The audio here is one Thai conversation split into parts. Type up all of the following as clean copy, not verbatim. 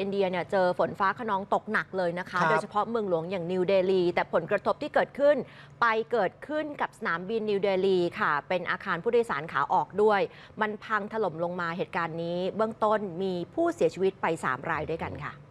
อินเดียเนี่ยเจอฝนฟ้าคะนองตกหนักเลยนะคะโดยเฉพาะเมืองหลวงอย่างนิวเดลีแต่ผลกระทบที่เกิดขึ้นกับสนามบินนิวเดลีค่ะเป็นอาคารผู้โดยสารขาออกด้วยมันพังถล่มลงมาเหตุการณ์นี้เบื้องต้นมีผู้เสียชีวิตไป3 รายด้วยกันค่ะ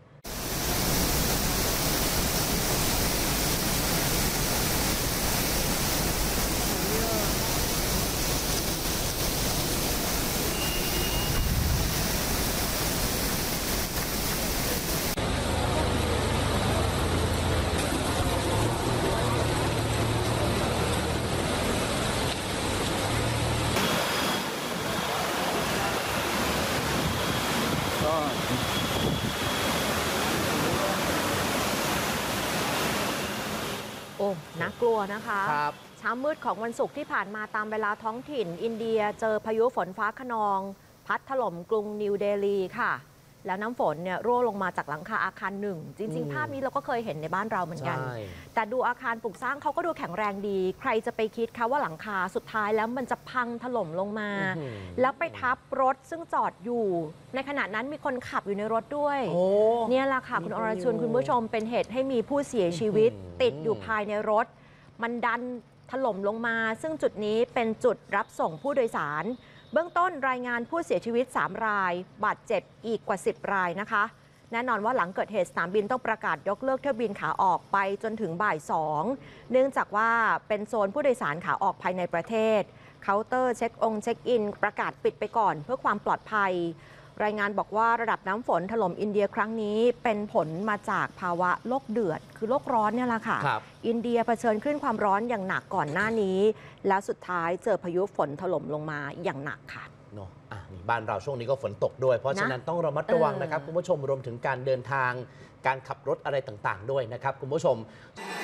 โอ้น่ากลัวนะคะเช้ามืดของวันศุกร์ที่ผ่านมาตามเวลาท้องถิ่นอินเดียเจอพายุฝนฟ้าคะนองพัดถล่มกรุงนิวเดลีค่ะแล้วน้ำฝนเนี่ยร่วงลงมาจากหลังคาอาคารหนึ่งจริงๆภาพนี้เราก็เคยเห็นในบ้านเราเหมือนกันแต่ดูอาคารปลูกสร้างเขาก็ดูแข็งแรงดีใครจะไปคิดคะว่าหลังคาสุดท้ายแล้วมันจะพังถล่มลงมาแล้วไปทับรถซึ่งจอดอยู่ในขณะนั้นมีคนขับอยู่ในรถด้วยเนี่ยแหละค่ะคุณอรชุนคุณผู้ชมเป็นเหตุให้มีผู้เสียชีวิตติดอยู่ภายในรถมันดันถล่มลงมาซึ่งจุดนี้เป็นจุดรับส่งผู้โดยสารเบื้องต้นรายงานผู้เสียชีวิต3 รายบาดเจ็บอีกกว่า10 รายนะคะแน่นอนว่าหลังเกิดเหตุสนามบินต้องประกาศยกเลิกเที่ยวบินขาออกไปจนถึงบ่าย 2เนื่องจากว่าเป็นโซนผู้โดยสารขาออกภายในประเทศเคาน์เตอร์เช็คอินประกาศปิดไปก่อนเพื่อความปลอดภัยรายงานบอกว่าระดับน้ำฝนถล่มอินเดียครั้งนี้เป็นผลมาจากภาวะโลกเดือดคือโลกร้อนเนี่ยแหละค่ะอินเดียเผชิญคลื่นความร้อนอย่างหนักก่อนหน้านี้แล้วสุดท้ายเจอพายุฝนถล่มลงมาอย่างหนักค่ะเนาะบ้านเราช่วงนี้ก็ฝนตกด้วยเพราะฉะนั้นต้องระมัดระวังนะครับคุณผู้ชมรวมถึงการเดินทางการขับรถอะไรต่างๆด้วยนะครับคุณผู้ชม